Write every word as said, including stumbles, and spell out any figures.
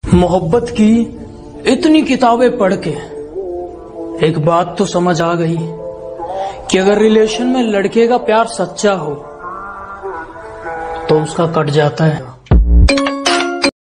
मोहब्बत की इतनी किताबें पढ़ के एक बात तो समझ आ गई कि अगर रिलेशन में लड़के का प्यार सच्चा हो तो उसका कट जाता है।